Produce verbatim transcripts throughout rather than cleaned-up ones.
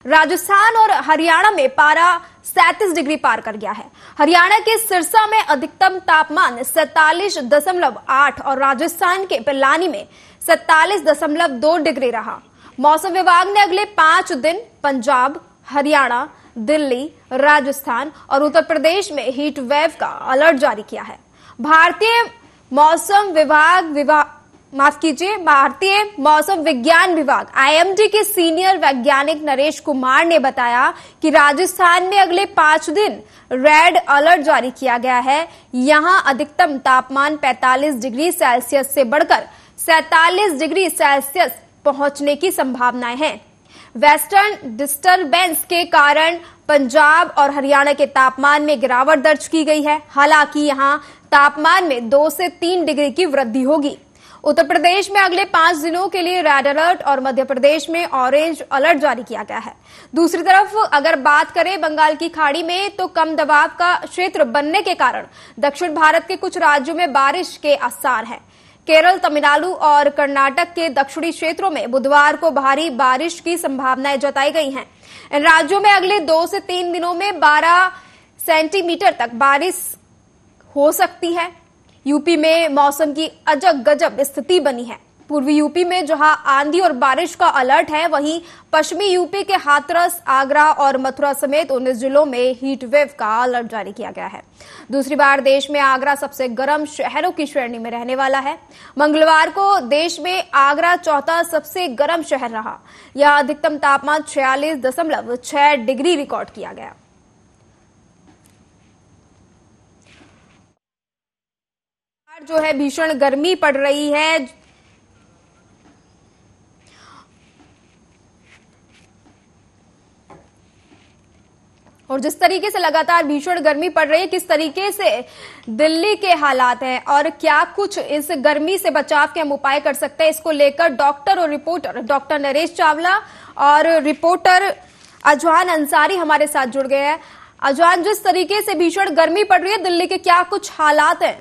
राजस्थान और हरियाणा में पारा सैंतीस डिग्री पार कर गया है। हरियाणा के सिरसा में अधिकतम तापमान सैंतालीस दशमलव आठ और राजस्थान के पिलानी में सैंतालीस दशमलव दो डिग्री रहा। मौसम विभाग ने अगले पांच दिन पंजाब, हरियाणा, दिल्ली, राजस्थान और उत्तर प्रदेश में हीट वेव का अलर्ट जारी किया है। भारतीय मौसम विभाग विभाग माफ कीजिए भारतीय मौसम विज्ञान विभाग आई एम डी के सीनियर वैज्ञानिक नरेश कुमार ने बताया कि राजस्थान में अगले पांच दिन रेड अलर्ट जारी किया गया है। यहां अधिकतम तापमान पैंतालीस डिग्री सेल्सियस से बढ़कर सैंतालीस डिग्री सेल्सियस पहुंचने की संभावनाएं हैं। वेस्टर्न डिस्टरबेंस के कारण पंजाब और हरियाणा के तापमान में गिरावट दर्ज की गई है। हालांकि यहां तापमान में दो से तीन डिग्री की वृद्धि होगी। उत्तर प्रदेश में अगले पांच दिनों के लिए रेड अलर्ट और मध्य प्रदेश में ऑरेंज अलर्ट जारी किया गया है। दूसरी तरफ अगर बात करें बंगाल की खाड़ी में, तो कम दबाव का क्षेत्र बनने के कारण दक्षिण भारत के कुछ राज्यों में बारिश के आसार हैं। केरल, तमिलनाडु और कर्नाटक के दक्षिणी क्षेत्रों में बुधवार को भारी बारिश की संभावनाएं जताई गई हैं। इन राज्यों में अगले दो से तीन दिनों में बारह सेंटीमीटर तक बारिश हो सकती है। यूपी में मौसम की अजब गजब स्थिति बनी है। पूर्वी यूपी में जहां आंधी और बारिश का अलर्ट है, वहीं पश्चिमी यूपी के हाथरस, आगरा और मथुरा समेत उन्नीस जिलों में हीट वेव का अलर्ट जारी किया गया है। दूसरी बार देश में आगरा सबसे गर्म शहरों की श्रेणी में रहने वाला है। मंगलवार को देश में आगरा चौथा सबसे गर्म शहर रहा। यह अधिकतम तापमान छियालीस दशमलव छह डिग्री रिकॉर्ड किया गया। जो है भीषण गर्मी पड़ रही है। और जिस तरीके से लगातार भीषण गर्मी पड़ रही है, किस तरीके से दिल्ली के हालात हैं और क्या कुछ इस गर्मी से बचाव के हम उपाय कर सकते हैं, इसको लेकर डॉक्टर और रिपोर्टर डॉक्टर नरेश चावला और रिपोर्टर अजवान अंसारी हमारे साथ जुड़ गए हैं। अजवान, जिस तरीके से भीषण गर्मी पड़ रही है दिल्ली के, क्या कुछ हालात हैं?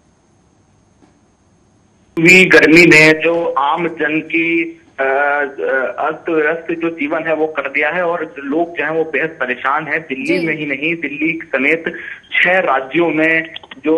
गर्मी ने जो आम जन की अस्त व्यस्त जो जीवन है वो कर दिया है और लोग जो है वो बेहद परेशान है। दिल्ली में ही नहीं, दिल्ली समेत छह राज्यों में जो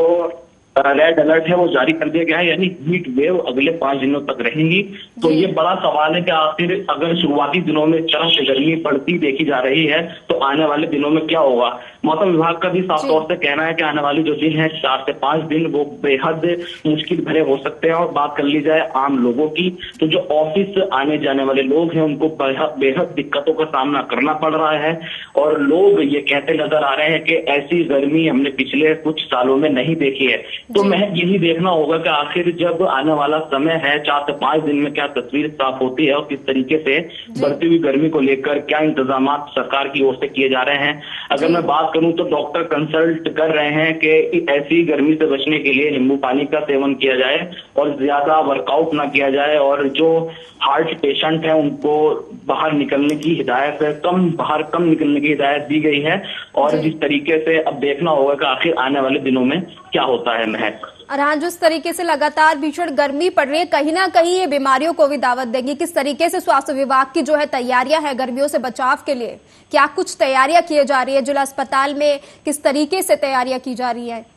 रेड अलर्ट है वो जारी कर दिया गया है, यानी हीट वेव अगले पांच दिनों तक रहेंगी। तो ये बड़ा सवाल है कि आखिर अगर शुरुआती दिनों में चरम से गर्मी बढ़ती देखी जा रही है तो आने वाले दिनों में क्या होगा। मौसम विभाग का भी साफ तौर से कहना है कि आने वाले जो दिन है चार से पांच दिन वो बेहद मुश्किल भरे हो सकते हैं। और बात कर ली जाए आम लोगों की, तो जो ऑफिस आने जाने वाले लोग हैं उनको बेहद दिक्कतों का सामना करना पड़ रहा है। और लोग ये कहते नजर आ रहे हैं कि ऐसी गर्मी हमने पिछले कुछ सालों में नहीं देखी है। तो महज यही देखना होगा कि आखिर जब आने वाला समय है चार से पांच दिन में क्या तस्वीर साफ होती है और किस तरीके से बढ़ती हुई गर्मी को लेकर क्या इंतजाम सरकार की ओर से किए जा रहे हैं। अगर मैं बात करूं तो डॉक्टर कंसल्ट कर रहे हैं कि ऐसी गर्मी से बचने के लिए नींबू पानी का सेवन किया जाए और ज्यादा वर्कआउट ना किया जाए। और जो हार्ट पेशेंट है उनको बाहर निकलने की हिदायत है, कम बाहर कम निकलने की हिदायत दी गई है। और जिस तरीके से अब देखना होगा कि आखिर आने वाले दिनों में क्या होता है। महक और हाँ, जिस तरीके से लगातार भीषण गर्मी पड़ रही है, कहीं ना कहीं ये बीमारियों को भी दावत देगी। किस तरीके से स्वास्थ्य विभाग की जो है तैयारियां हैं गर्मियों से बचाव के लिए, क्या कुछ तैयारियां की जा रही है? जिला अस्पताल में किस तरीके से तैयारियां की जा रही है?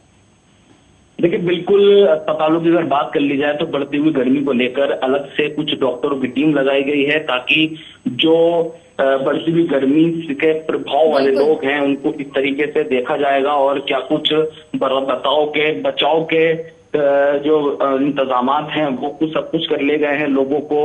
देखिए, बिल्कुल अस्पतालों की अगर बात कर ली जाए तो बढ़ती हुई गर्मी को लेकर अलग से कुछ डॉक्टरों की टीम लगाई गई है ताकि जो बढ़ती हुई गर्मी के प्रभाव वाले लोग हैं उनको इस तरीके से देखा जाएगा और क्या कुछ बचाव के बचाव के जो इंतजाम हैं वो कुछ सब कुछ कर ले गए हैं। लोगों को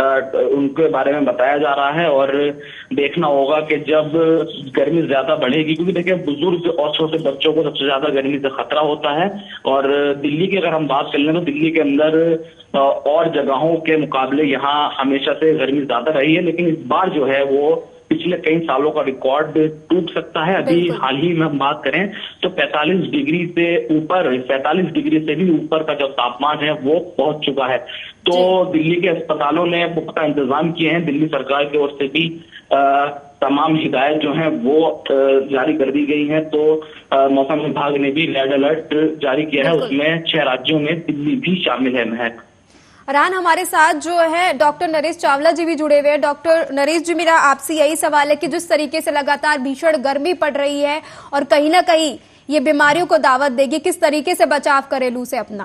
उनके बारे में बताया जा रहा है और देखना होगा कि जब गर्मी ज्यादा बढ़ेगी, क्योंकि देखिए बुजुर्ग और छोटे बच्चों को सबसे ज्यादा गर्मी से खतरा होता है। और दिल्ली की अगर हम बात कर लें तो दिल्ली के अंदर और जगहों के मुकाबले यहाँ हमेशा से गर्मी ज्यादा रही है, लेकिन इस बार जो है वो पिछले कई सालों का रिकॉर्ड टूट सकता है। अभी हाल ही में हम बात करें तो पैंतालीस डिग्री से ऊपर पैंतालीस डिग्री से भी ऊपर का जो तापमान है वो पहुंच चुका है। तो दिल्ली के अस्पतालों ने पुख्ता इंतजाम किए हैं। दिल्ली सरकार की ओर से भी आ, तमाम हिदायत जो है वो जारी कर दी गई है। तो मौसम विभाग ने भी रेड अलर्ट जारी किया है, उसमें छह राज्यों में दिल्ली भी शामिल है। महक अरहान, हमारे साथ जो है डॉक्टर नरेश चावला जी भी जुड़े हुए हैं। डॉक्टर नरेश जी, मेरा आपसे यही सवाल है कि जिस तरीके से लगातार भीषण गर्मी पड़ रही है और कहीं ना कहीं ये बीमारियों को दावत देगी, किस तरीके से बचाव करें लू से अपना?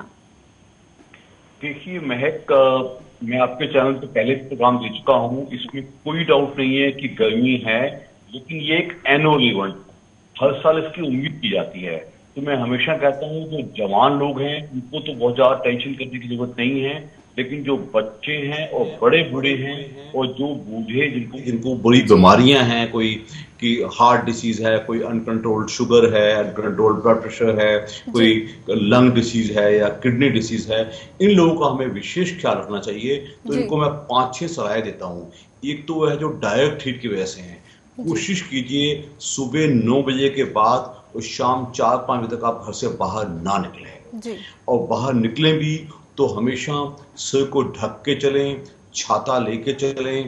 देखिए महक, मैं आपके चैनल पे पहले प्रोग्राम दे चुका हूँ, इसमें कोई डाउट नहीं है कि गर्मी है, लेकिन ये एक एनुअल इवेंट, हर साल इसकी उम्मीद की जाती है। तो मैं हमेशा कहता हूँ जो जवान लोग हैं उनको तो बहुत ज्यादा टेंशन करने की जरूरत नहीं है, लेकिन जो बच्चे हैं और बड़े बूढ़े हैं और जो बूढ़े जिनको जिनको बड़ी बीमारियां हैं, कोई कि हार्ट डिसीज है, कोई अनकंट्रोल्ड शुगर है, अनकंट्रोल्ड ब्लड प्रेशर है, कोई लंग डिसीज है या किडनी डिसीज है, इन लोगों का हमें विशेष ख्याल रखना चाहिए। तो इनको मैं पांच छह सलाह देता हूँ। एक तो वह है जो डायरेक्ट हीट की वजह से है, कोशिश कीजिए सुबह नौ बजे के बाद और शाम चार पांच बजे तक आप घर से बाहर ना निकलें, और बाहर निकलें भी तो हमेशा सिर को ढक के चलें, छाता लेके चलें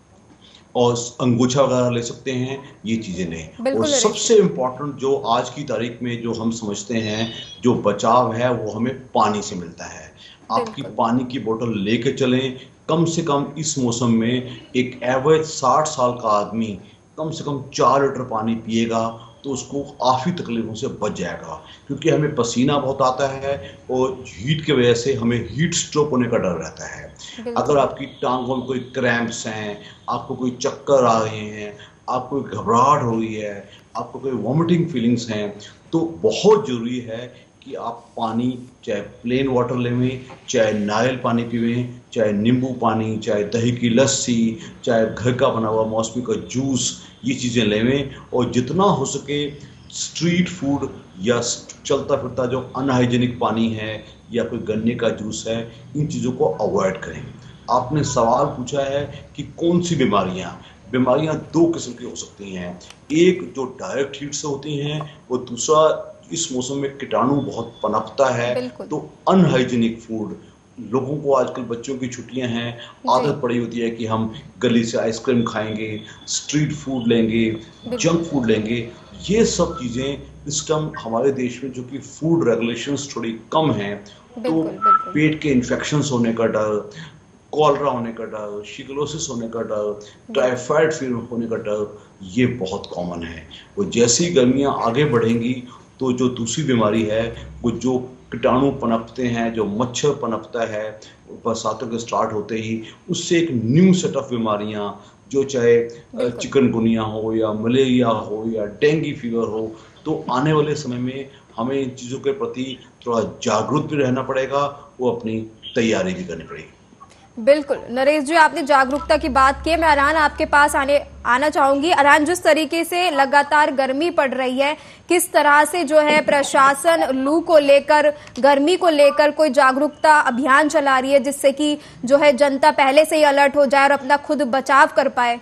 और अंगूछा वगैरह ले सकते हैं, ये चीजें लें। और सबसे इम्पोर्टेंट जो आज की तारीख में जो हम समझते हैं जो बचाव है वो हमें पानी से मिलता है। आपकी पानी की बोतल लेके चलें। कम से कम इस मौसम में एक एवरेज साठ साल का आदमी कम से कम चार लीटर पानी पिएगा तो उसको काफ़ी तकलीफों से बच जाएगा, क्योंकि हमें पसीना बहुत आता है और हीट की वजह से हमें हीट स्ट्रोक होने का डर रहता है। अगर आपकी टांगों में कोई क्रैम्प्स हैं, आपको कोई चक्कर आ रहे हैं, आपको घबराहट हो रही है, आपको कोई वॉमिटिंग फीलिंग्स हैं, तो बहुत ज़रूरी है कि आप पानी, चाहे प्लेन वाटर लेवें, चाहे नारियल पानी पीवें, चाहे नींबू पानी, चाहे दही की लस्सी, चाहे घर का बना हुआ मौसमी का जूस, ये चीज़ें लेवें। और जितना हो सके स्ट्रीट फूड या चलता फिरता जो अनहाइजीनिक पानी है या कोई गन्ने का जूस है, इन चीज़ों को अवॉइड करें। आपने सवाल पूछा है कि कौन सी बीमारियाँ बीमारियाँ दो किस्म की हो सकती हैं, एक जो डायरेक्ट हीट से होती हैं, वो दूसरा इस मौसम में कीटाणु बहुत पनपता है, तो अनहाइजीनिक फूड। लोगों को आजकल बच्चों की छुट्टियां हैं, आदत पड़ी होती है कि हम गली से आइसक्रीम खाएंगे, स्ट्रीट फूड लेंगे, जंक फूड लेंगे। ये सब चीजें इस टाइम हमारे देश में जो कि फूड रेगुलेशंस थोड़ी कम हैं, तो पेट के इन्फेक्शंस होने का डर, कॉलरा होने का डर, शिगलोसिस होने का डर, टाइफाइड फीवर होने का डर, ये बहुत कॉमन है। वो जैसी गर्मियां आगे बढ़ेंगी तो जो दूसरी बीमारी है, वो जो कीटाणु पनपते हैं, जो मच्छर पनपता है बरसातों के स्टार्ट होते ही, उससे एक न्यू सेट ऑफ बीमारियां, जो चाहे चिकनगुनिया हो या मलेरिया हो या डेंगू फीवर हो, तो आने वाले समय में हमें इन चीज़ों के प्रति थोड़ा जागरूक भी रहना पड़ेगा, वो अपनी तैयारी भी करनी पड़ेगी। बिल्कुल नरेश जी, आपने जागरूकता की बात की। मैं अरहान आपके पास आने आना चाहूंगी। अरहान, जिस तरीके से लगातार गर्मी पड़ रही है, किस तरह से जो है प्रशासन लू को लेकर, गर्मी को लेकर कोई जागरूकता अभियान चला रही है, जिससे कि जो है जनता पहले से ही अलर्ट हो जाए और अपना खुद बचाव कर पाए?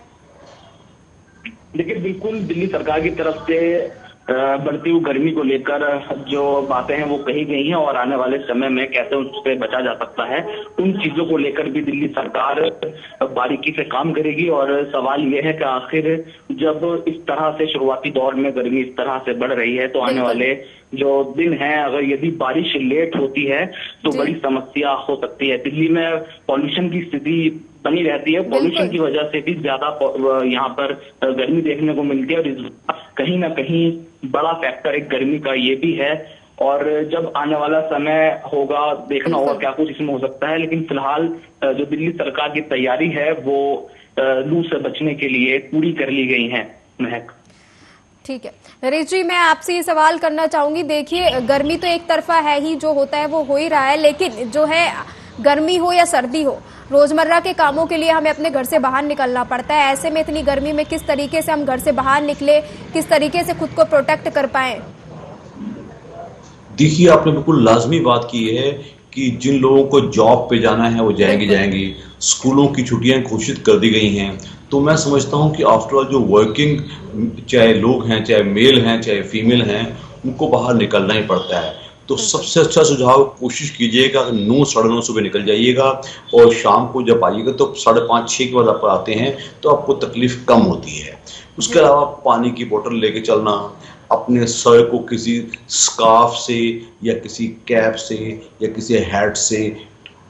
देखिए, बिल्कुल दिल्ली सरकार की तरफ से बढ़ती हुई गर्मी को लेकर जो बातें हैं वो कही गई हैं, और आने वाले समय में कैसे उससे बचा जा सकता है, उन चीजों को लेकर भी दिल्ली सरकार बारीकी से काम करेगी। और सवाल ये है कि आखिर जब इस तरह से शुरुआती दौर में गर्मी इस तरह से बढ़ रही है, तो आने वाले जो दिन हैं, अगर यदि बारिश लेट होती है तो बड़ी समस्या हो सकती है। दिल्ली में पॉल्यूशन की स्थिति बनी रहती है, पॉल्यूशन की वजह से भी ज्यादा यहाँ पर गर्मी देखने को मिलती है, और इस कहीं ना कहीं बड़ा फैक्टर एक गर्मी का ये भी है। और जब आने वाला समय होगा, देखना होगा क्या कुछ इसमें हो सकता है। लेकिन फिलहाल जो दिल्ली सरकार की तैयारी है वो लू से बचने के लिए पूरी कर ली गई है। महक, ठीक है नरेश जी, मैं आपसे ये सवाल करना चाहूंगी। देखिए, गर्मी तो एक तरफा है ही, जो होता है वो हो ही रहा है, लेकिन जो है गर्मी हो या सर्दी हो, रोजमर्रा के कामों के लिए हमें अपने घर से बाहर निकलना पड़ता है। ऐसे में इतनी गर्मी में किस तरीके से हम घर से बाहर निकले, किस तरीके से खुद को प्रोटेक्ट कर पाए? देखिए, आपने बिल्कुल लाजमी बात की है कि जिन लोगों को जॉब पे जाना है वो जाएंगे जाएंगे स्कूलों की छुट्टियां घोषित कर दी गई हैं, तो मैं समझता हूं कि आफ्टर ऑल जो वर्किंग चाहे लोग हैं, चाहे मेल हैं, चाहे फीमेल हैं, उनको बाहर निकलना ही पड़ता है। तो सबसे अच्छा सुझाव, कोशिश कीजिएगा नौ साढ़े नौ सुबह निकल जाइएगा, और शाम को जब आइएगा तो साढ़े पाँच छः के बाद आप आते हैं तो आपको तकलीफ कम होती है। उसके अलावा पानी की बोतल लेके चलना, अपने सर को किसी स्कार्फ से या किसी कैप से या किसी हैट से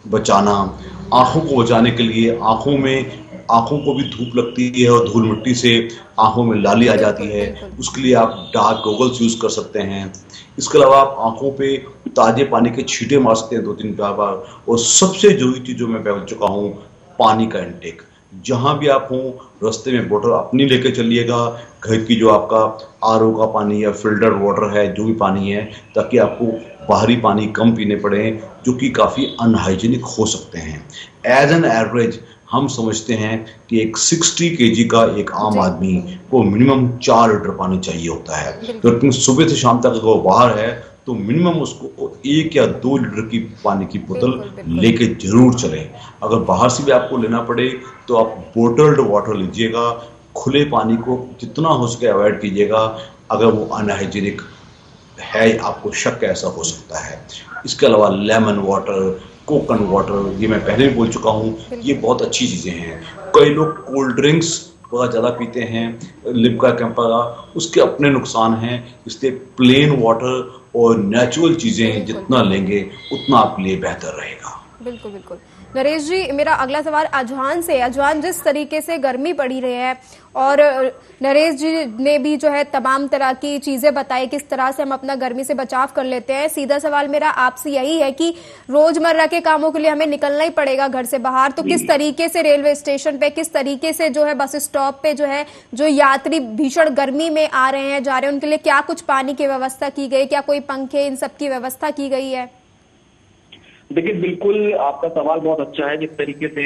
बचाना, आंखों को बचाने के लिए आंखों में आंखों को भी धूप लगती है और धूल मिट्टी से आंखों में लाली आ जाती है, उसके लिए आप डार्क गॉगल्स यूज कर सकते हैं। इसके अलावा आप आंखों पे ताजे पानी के छींटे मार सकते हैं दो तीन बार। और सबसे जरूरी चीज जो मैं बता चुका हूँ, पानी का इंटेक। जहां भी आप हों, रास्ते में बोतल अपनी लेके चलिएगा, घर की जो आपका आर ओ का पानी या फिल्टर वाटर है, जो भी पानी है, ताकि आपको बाहरी पानी कम पीने पड़े जो कि काफ़ी अनहाइजीनिक हो सकते हैं। एज एन एवरेज हम समझते हैं कि एक साठ केजी का एक आम आदमी को मिनिमम चार लीटर पानी चाहिए होता है। तो सुबह से शाम तक अगर वो बाहर है तो मिनिमम उसको एक या दो लीटर की पानी की बोतल लेके जरूर चलें। अगर बाहर से भी आपको लेना पड़े तो आप बोटल्ड वाटर लीजिएगा। खुले पानी को जितना हो सके अवॉइड कीजिएगा, अगर वो अनहाइजीनिक है, आपको शक ऐसा हो सकता है। इसके अलावा लेमन वाटर, कोकोनट वाटर, ये मैं पहले भी बोल चुका हूँ, ये बहुत अच्छी चीज़ें हैं। कई लोग कोल्ड ड्रिंक्स बहुत ज़्यादा पीते हैं, लिम्का कैंपा, उसके अपने नुकसान हैं। इसलिए प्लेन वाटर और नेचुरल चीज़ें जितना लेंगे उतना आपके लिए बेहतर रहेगा। बिल्कुल बिल्कुल। नरेश जी, मेरा अगला सवाल अजवान से। अजवान, जिस तरीके से गर्मी पड़ी रही है और नरेश जी ने भी जो है तमाम तरह की चीजें बताई किस तरह से हम अपना गर्मी से बचाव कर लेते हैं, सीधा सवाल मेरा आपसे यही है कि रोजमर्रा के कामों के लिए हमें निकलना ही पड़ेगा घर से बाहर, तो किस तरीके से रेलवे स्टेशन पे, किस तरीके से जो है बस स्टॉप पे जो है जो यात्री भीषण गर्मी में आ रहे हैं, जा रहे हैं, उनके लिए क्या कुछ पानी की व्यवस्था की गई, क्या कोई पंखे, इन सब की व्यवस्था की गई है? देखिए, बिल्कुल आपका सवाल बहुत अच्छा है। जिस तरीके से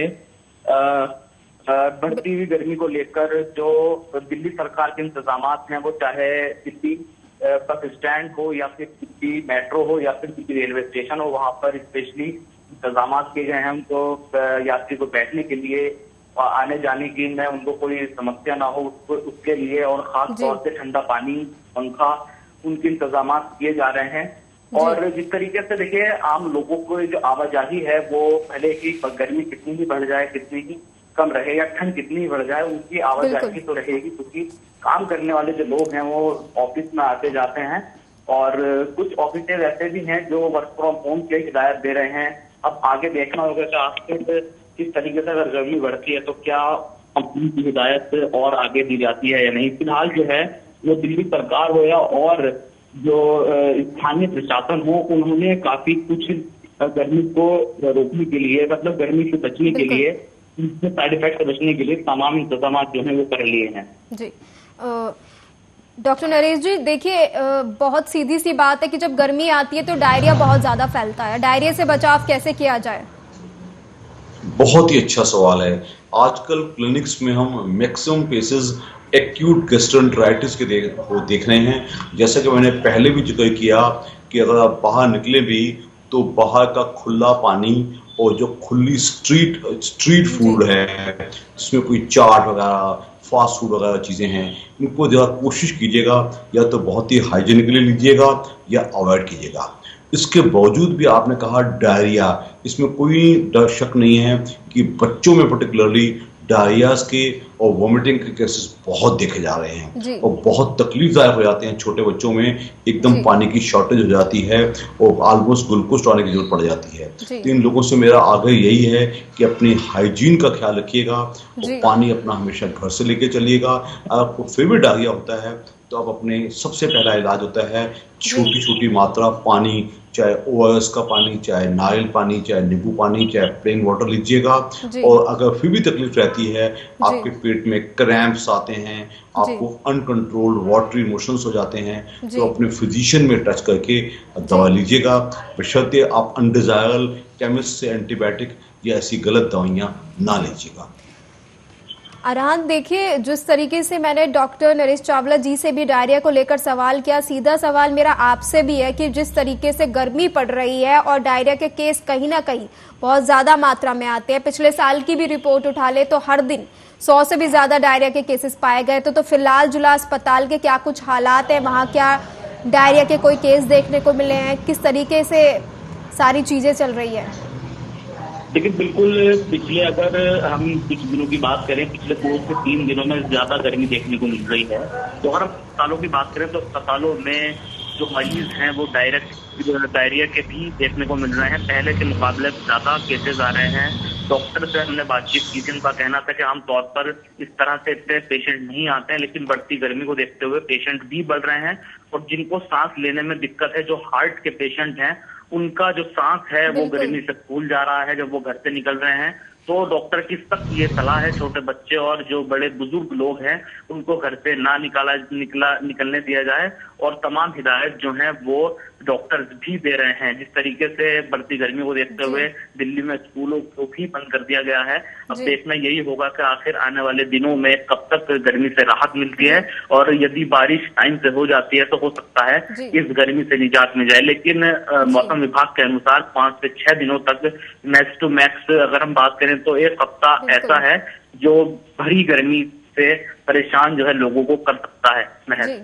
बढ़ती हुई गर्मी को लेकर जो दिल्ली सरकार के इंतजाम हैं, वो चाहे दिल्ली बस स्टैंड हो या फिर दिल्ली मेट्रो हो या फिर दिल्ली रेलवे स्टेशन हो, वहां पर स्पेशली इंतजाम किए गए हैं। तो यात्री को बैठने के लिए, आने जाने की में उनको कोई समस्या ना हो उसको, उसके लिए और खास तौर से ठंडा पानी, पंखा, उनके इंतजाम किए जा रहे हैं। और जिस तरीके से देखिए, आम लोगों को जो आवाजाही है वो भले ही गर्मी कितनी भी बढ़ जाए, कितनी ही कम रहे या ठंड कितनी ही बढ़ जाए, उनकी आवाजाही तो रहेगी, क्योंकि काम करने वाले जो लोग हैं वो ऑफिस में आते जाते हैं। और कुछ ऑफिस ऐसे भी हैं जो वर्क फ्रॉम होम की हिदायत दे रहे हैं। अब आगे देखना होगा कि आपके किस तरीके से अगर गर्मी बढ़ती है तो क्या कंपनी की हिदायत और आगे दी जाती है या नहीं। फिलहाल जो है वो दिल्ली सरकार हो या और जो स्थानीय प्रशासन हो, उन्होंने काफी कुछ गर्मी को रोकने के लिए, मतलब गर्मी से बचने के लिए, साइड इफेक्ट से बचने के लिए तमाम इंतजाम जो हैं वो कर लिए हैं। जी डॉक्टर नरेश जी, देखिए बहुत सीधी सी बात है कि जब गर्मी आती है तो डायरिया बहुत ज्यादा फैलता है। डायरिया से बचाव कैसे किया जाए? बहुत ही अच्छा सवाल है। आजकल क्लिनिक्स में हम मैक्सिमम केसेस एक्यूट गैस्ट्रोएंटेराइटिस के देख, को देख रहे हैं। जैसा कि मैंने पहले भी जिक्र किया कि अगर आप बाहर निकले भी तो बाहर का खुला पानी और जो खुली स्ट्रीट स्ट्रीट फूड है, जिसमें कोई चाट वगैरह, फास्ट फूड वगैरह चीज़ें हैं, इनको ज़रा कोशिश कीजिएगा या तो बहुत ही हाइजीनिकली लीजिएगा या अवॉइड कीजिएगा। इसके बावजूद भी आपने कहा डायरिया, इसमें कोई डर शक नहीं है कि बच्चों में पर्टिकुलरली डायरियाज के और वोमिटिंग के केसेस बहुत देखे जा रहे हैं और बहुत तकलीफदायक हो जाते हैं। छोटे बच्चों में एकदम पानी की शॉर्टेज हो जाती है और ऑलमोस्ट ग्लूकोज डालने की जरूरत पड़ जाती है। तो इन लोगों से मेरा आग्रह यही है कि अपनी हाइजीन का ख्याल रखिएगा और पानी अपना हमेशा घर से लेके चलिएगा। अगर आपको फिर भी डायरिया होता है तो आप अपने सबसे पहला इलाज होता है छोटी छोटी मात्रा पानी, चाहे ओआरएस का पानी, चाहे नारियल पानी, चाहे नींबू पानी, चाहे प्लेन वाटर लीजिएगा। और अगर फिर भी तकलीफ रहती है, आपके पेट में क्रैम्प्स आते हैं, आपको अनकंट्रोल्ड वाटरी मोशंस हो जाते हैं, तो अपने फिजिशियन में टच करके दवा लीजिएगा, बशर्ते आप अनडिजायरेबल केमिस्ट से एंटीबायोटिक या ऐसी गलत दवाइयाँ ना लीजिएगा। अरहान, देखिए जिस तरीके से मैंने डॉक्टर नरेश चावला जी से भी डायरिया को लेकर सवाल किया, सीधा सवाल मेरा आपसे भी है कि जिस तरीके से गर्मी पड़ रही है और डायरिया के केस कहीं ना कहीं बहुत ज्यादा मात्रा में आते हैं, पिछले साल की भी रिपोर्ट उठा ले तो हर दिन सौ से भी ज्यादा डायरिया के केसेस पाए गए। तो, तो फिलहाल जिला अस्पताल के क्या कुछ हालात है, वहाँ क्या डायरिया के कोई केस देखने को मिले हैं, किस तरीके से सारी चीजें चल रही है? लेकिन बिल्कुल पिछले अगर हम कुछ दिनों की बात करें, पिछले दो से तीन दिनों में ज्यादा गर्मी देखने को मिल रही है। तो अगर हम अस्पतालों की बात करें तो अस्पतालों में जो मरीज हैं वो डायरेक्ट डायरिया के भी देखने को मिल रहे हैं। पहले के मुकाबले ज्यादा केसेस आ रहे हैं। डॉक्टर से हमने बातचीत की थी, उनका कहना था कि आमतौर पर इस तरह से इतने पेशेंट नहीं आते हैं, लेकिन बढ़ती गर्मी को देखते हुए पेशेंट भी बढ़ रहे हैं। और जिनको सांस लेने में दिक्कत है, जो हार्ट के पेशेंट हैं, उनका जो सांस है वो गर्मी से फूल जा रहा है जब वो घर से निकल रहे हैं। तो डॉक्टर की सख्त ये सलाह है, छोटे बच्चे और जो बड़े बुजुर्ग लोग हैं उनको घर से ना निकाला निकला निकलने दिया जाए। और तमाम हिदायत जो हैं वो डॉक्टर्स भी दे रहे हैं। जिस तरीके से बढ़ती गर्मी को देखते हुए दिल्ली में स्कूलों को भी बंद कर दिया गया है। अब देखना यही होगा कि आखिर आने वाले दिनों में कब तक गर्मी से राहत मिलती है, और यदि बारिश टाइम से हो जाती है तो हो सकता है इस गर्मी से निजात मिल जाए। लेकिन मौसम विभाग के अनुसार पांच से छह दिनों तक मैक्स टू मैक्स अगर हम बात करें तो एक हफ्ता ऐसा है जो भरी गर्मी से परेशान जो है लोगों को कर सकता है। महज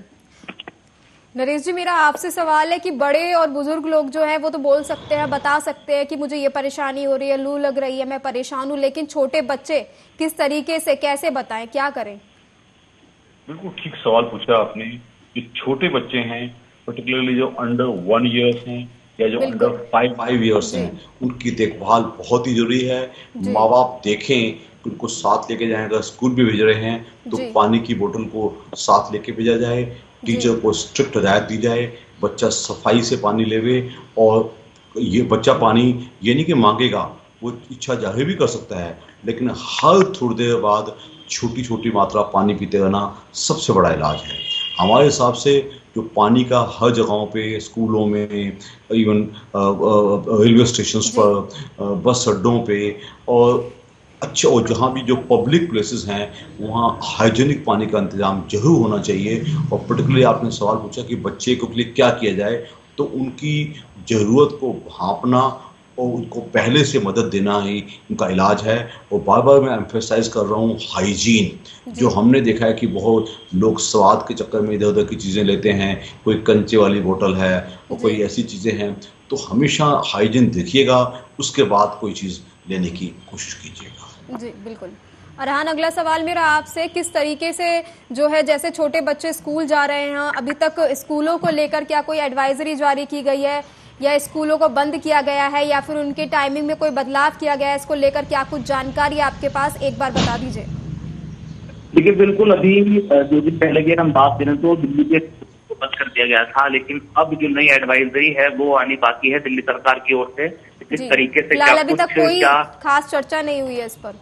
नरेश जी, मेरा आपसे सवाल है कि बड़े और बुजुर्ग लोग जो हैं वो तो बोल सकते हैं, बता सकते हैं कि मुझे ये परेशानी हो रही है, लू लग रही है, मैं परेशान हूँ, लेकिन छोटे बच्चे किस तरीके से कैसे बताएं, क्या करें? बिल्कुल ठीक सवाल पूछा आपने। जो छोटे बच्चे हैं, पर्टिकुलरली जो अंडर वन ईयर्स हैं या जो अंडर फाइव फाइव ईयर्स हैं, उनकी देखभाल बहुत ही जरूरी है। माँ बाप देखें, उनको साथ लेके जाएं। अगर स्कूल भी भेज रहे हैं तो पानी की बोतल को साथ लेके भेजा जाए। टीचर को स्ट्रिक्ट हिदायत दी जाए, बच्चा सफाई से पानी लेवे। और ये बच्चा पानी ये नहीं कि मांगेगा, वो इच्छा जाहिर भी कर सकता है, लेकिन हर थोड़ी देर बाद छोटी छोटी मात्रा पानी पीते रहना सबसे बड़ा इलाज है हमारे हिसाब से। जो पानी का हर जगहों पे, स्कूलों में, इवन रेलवे स्टेशंस पर, बस अड्डों पे, और अच्छा, और जहाँ भी जो पब्लिक प्लेसेस हैं वहाँ हाइजीनिक पानी का इंतजाम जरूर होना चाहिए। और पर्टिकुलरली आपने सवाल पूछा कि बच्चे के लिए क्या किया जाए, तो उनकी ज़रूरत को भांपना और उनको पहले से मदद देना ही उनका इलाज है। और बार बार मैं एम्फेसाइज कर रहा हूँ हाइजीन। जो हमने देखा है कि बहुत लोग स्वाद के चक्कर में इधर उधर की चीज़ें लेते हैं, कोई कंचे वाली बोतल है और कोई ऐसी चीज़ें हैं, तो हमेशा हाइजीन देखिएगा, उसके बाद कोई चीज़ लेने की कोशिश कीजिएगा। जी बिल्कुल। अरहान, अगला सवाल मेरा आपसे, किस तरीके से जो है, जैसे छोटे बच्चे स्कूल जा रहे हैं, अभी तक स्कूलों को लेकर क्या कोई एडवाइजरी जारी की गई है या स्कूलों को बंद किया गया है या फिर उनके टाइमिंग में कोई बदलाव किया गया है? इसको लेकर क्या कुछ जानकारी आपके पास, एक बार बता दीजिए। देखिए, बिल्कुल अभी दो दिन पहले की हम बात करें तो दिल्ली के बंद कर दिया गया था, लेकिन अब जो नई एडवाइजरी है वो आनी बाकी है दिल्ली सरकार की ओर से। इस तरीके से क्या अभी तक कोई खास चर्चा नहीं हुई है इस पर?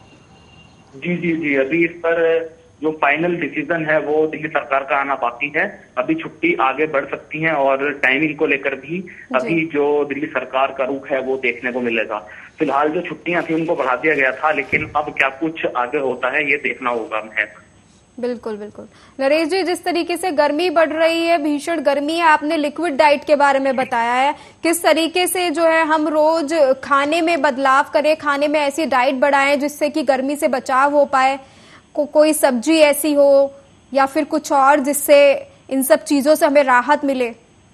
जी जी जी अभी इस पर जो फाइनल डिसीजन है वो दिल्ली सरकार का आना बाकी है। अभी छुट्टी आगे बढ़ सकती है और टाइमिंग को लेकर भी अभी जो दिल्ली सरकार का रुख है वो देखने को मिलेगा। फिलहाल जो छुट्टियां थी उनको बढ़ा दिया गया था, लेकिन अब क्या कुछ आगे होता है ये देखना होगा। है बिल्कुल बिल्कुल। नरेश जी, जिस तरीके से गर्मी बढ़ रही है, भीषण गर्मी है, आपने लिक्विड डाइट के बारे में बताया है, किस तरीके से जो है हम रोज खाने में बदलाव करें, खाने में ऐसी डाइट बढ़ाएं जिससे कि गर्मी से बचाव हो पाए, को, कोई सब्जी ऐसी हो या फिर कुछ और जिससे इन सब चीजों से हमें राहत मिले?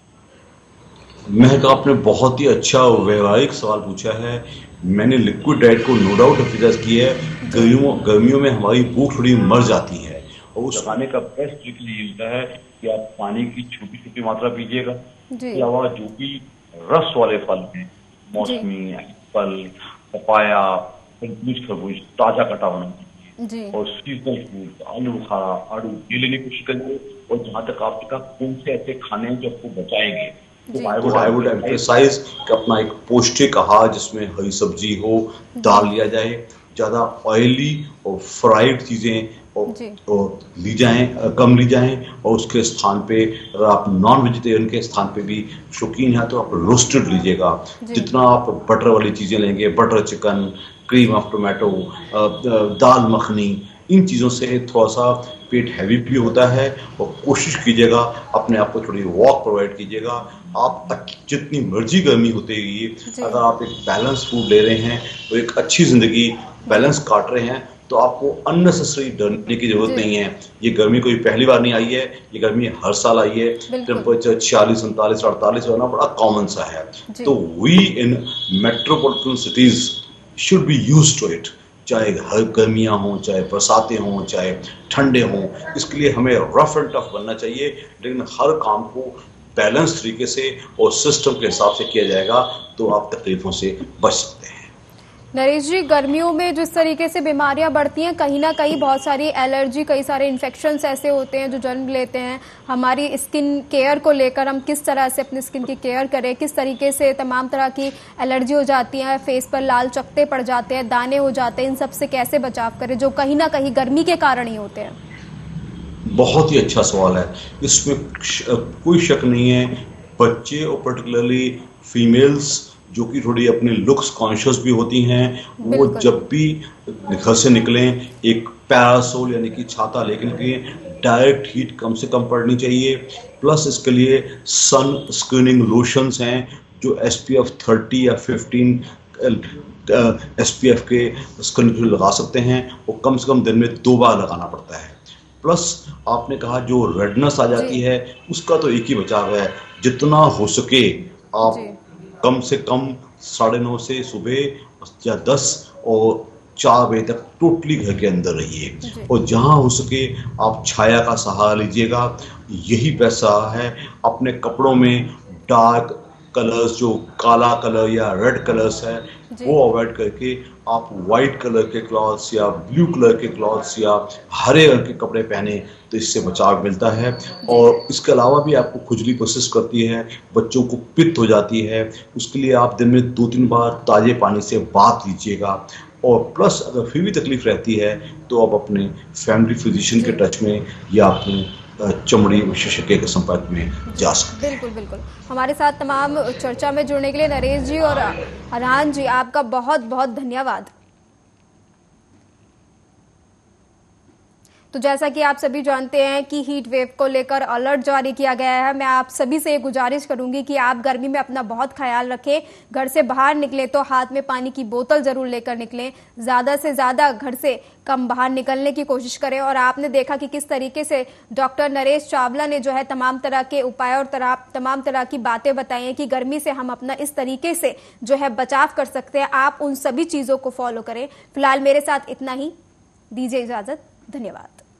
महक, आपने बहुत ही अच्छा व्यवहारिक सवाल पूछा है। मैंने लिक्विड डाइट को नो डाउट एम्फसाइज किया है। गर्मियों गर्मियों में हमारी भूख थोड़ी मर जाती है, और उस खाने का बेस्ट ट्रिक ये होता है कि आप पानी की छोटी छोटी मात्रा पीजिएगा। इसके अलावा जो भी रस वाले फल हैं, मौसमी, एप्पल, पपाया, तरबूज, खरबूज, ताजा कटा होना चाहिए। और सीजनल फूड, आलू बुखारा, आड़ू, ये लेने की कोशिश करिए। और जहाँ तक आपने कहा कौन से ऐसे खाने हैं जो आपको बचाएंगे, तो आई वुड एम्फसाइज कि अपना एक पौष्टिक आहार जिसमें हरी सब्जी हो, दाल लिया जाए, ज्यादा ऑयली और फ्राइड चीजें और, और ली जाएं, कम ली जाएं। और उसके स्थान पे अगर आप नॉन वेजिटेरियन के स्थान पे भी शौकीन हैं तो आप रोस्टेड लीजिएगा। जितना आप बटर वाली चीजें लेंगे, butter chicken, cream of tomato, dal makhani, इन चीज़ों से थोड़ा सा पेट हैवी भी होता है। और कोशिश कीजिएगा अपने आप को थोड़ी वॉक प्रोवाइड कीजिएगा। आप जितनी मर्जी गर्मी होती है, अगर आप एक बैलेंस फूड ले रहे हैं तो एक अच्छी जिंदगी बैलेंस काट रहे हैं, तो आपको अननेसेसरी डरने की जरूरत नहीं है। ये गर्मी कोई पहली बार नहीं आई है, ये गर्मी हर साल आई है। टेम्परेचर छियालीस उनतालीस अड़तालीस होना बड़ा कॉमन सा है। तो we in metropolitan cities should be used to it, चाहे हर गर्मियां हों, चाहे बरसातें हों, चाहे ठंडे हों। इसके लिए हमें रफ एंड टफ बनना चाहिए, लेकिन हर काम को बैलेंस तरीके से और सिस्टम के हिसाब से किया जाएगा तो आप तकलीफों से बच सकते हैं। नरेश जी, गर्मियों में जिस तरीके से बीमारियां बढ़ती हैं, कहीं ना कहीं बहुत सारी एलर्जी, कई सारे इन्फेक्शंस ऐसे होते हैं जो जन्म लेते हैं। हमारी स्किन केयर को लेकर हम किस तरह से अपनी स्किन की केयर करें, किस तरीके से तमाम तरह की एलर्जी हो जाती है, फेस पर लाल चकत्ते पड़ जाते हैं, दाने हो जाते हैं, इन सब से कैसे बचाव करें जो कहीं ना कहीं गर्मी के कारण ही होते हैं? बहुत ही अच्छा सवाल है, इसमें कोई शक नहीं है। बच्चे और पर्टिकुलरली फीमेल्स जो कि थोड़ी अपने लुक्स कॉन्शियस भी होती हैं, वो जब भी घर से निकलें एक पैरासोल यानी कि छाता लेकर निकलें। डायरेक्ट हीट कम से कम पड़नी चाहिए। प्लस इसके लिए सन स्क्रीनिंग लोशंस हैं जो एस पी एफ थर्टी या फिफ्टीन एस पी एफ के स्किन लगा सकते हैं, और कम से कम दिन में दो बार लगाना पड़ता है। प्लस आपने कहा जो रेडनेस आ जाती है उसका तो एक ही बचाव है, जितना हो सके आप कम से कम साढ़े नौ से सुबह या दस और चार बजे तक टोटली घर के अंदर रहिए, और जहां हो सके आप छाया का सहारा लीजिएगा। यही पैसा है। अपने कपड़ों में डार्क कलर्स जो काला कलर या रेड कलर्स है वो अवॉइड करके आप वाइट कलर के क्लॉथ्स या ब्लू कलर के क्लॉथ्स या हरे रंग के कपड़े पहने तो इससे बचाव मिलता है। और इसके अलावा भी आपको खुजली परसिस्ट करती है, बच्चों को पित्त हो जाती है, उसके लिए आप दिन में दो तीन बार ताजे पानी से बाथ लीजिएगा। और प्लस अगर फिर भी तकलीफ रहती है तो आप अपने फैमिली फिजिशियन के टच में या अपने चमड़ी विशेषज्ञ के संपर्क में जा सकते हैं। बिल्कुल बिल्कुल। हमारे साथ तमाम चर्चा में जुड़ने के लिए नरेश जी और अरहान जी, आपका बहुत बहुत धन्यवाद। तो जैसा कि आप सभी जानते हैं कि हीट वेव को लेकर अलर्ट जारी किया गया है। मैं आप सभी से गुजारिश करूंगी कि आप गर्मी में अपना बहुत ख्याल रखें। घर से बाहर निकलें तो हाथ में पानी की बोतल जरूर लेकर निकलें। ज्यादा से ज्यादा घर से कम बाहर निकलने की कोशिश करें। और आपने देखा कि किस तरीके से डॉक्टर नरेश चावला ने जो है तमाम तरह के उपाय और तमाम तरह की बातें बताई हैं कि गर्मी से हम अपना इस तरीके से जो है बचाव कर सकते हैं। आप उन सभी चीजों को फॉलो करें। फिलहाल मेरे साथ इतना ही, दीजिए इजाजत। धन्यवाद।